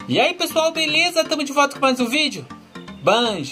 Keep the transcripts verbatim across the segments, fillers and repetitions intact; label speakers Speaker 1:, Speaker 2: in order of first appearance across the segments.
Speaker 1: E aí pessoal, beleza? Estamos de volta com mais um vídeo. Band.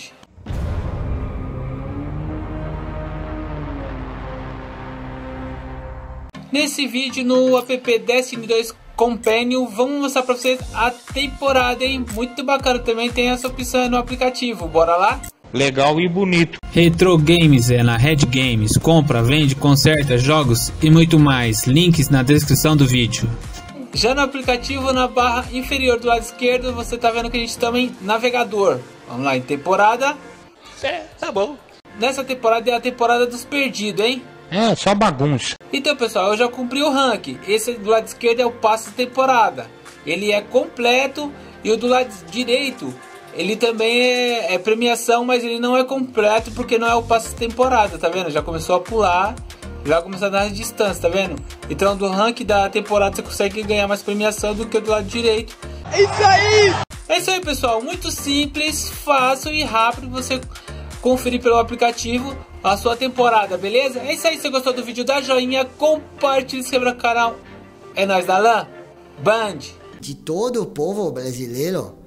Speaker 1: Nesse vídeo no app Destiny dois Companion, vamos mostrar para vocês a temporada, hein? Muito bacana, também tem essa opção no aplicativo, bora lá?
Speaker 2: Legal e bonito.
Speaker 3: Retro Games é na Red Games, compra, vende, conserta jogos e muito mais, links na descrição do vídeo.
Speaker 1: Já no aplicativo, na barra inferior do lado esquerdo, você tá vendo que a gente também em navegador. Vamos lá, em temporada.
Speaker 2: É, tá bom.
Speaker 1: Nessa temporada é a temporada dos perdidos, hein?
Speaker 2: É, só bagunça.
Speaker 1: Então pessoal, eu já cumpri o rank. Esse do lado esquerdo é o passe de temporada. Ele é completo. E o do lado direito, ele também é, é premiação, mas ele não é completo porque não é o passe de temporada, tá vendo? Já começou a pular. Já começou a dar distância, tá vendo? Então do rank da temporada você consegue ganhar mais premiação do que o do lado direito.
Speaker 4: É isso aí!
Speaker 1: É isso aí pessoal, muito simples, fácil e rápido você conferir pelo aplicativo a sua temporada, beleza? É isso aí, se você gostou do vídeo, dá joinha, compartilha, se inscreva no canal. É nóis da L A N Band.
Speaker 4: De todo o povo brasileiro,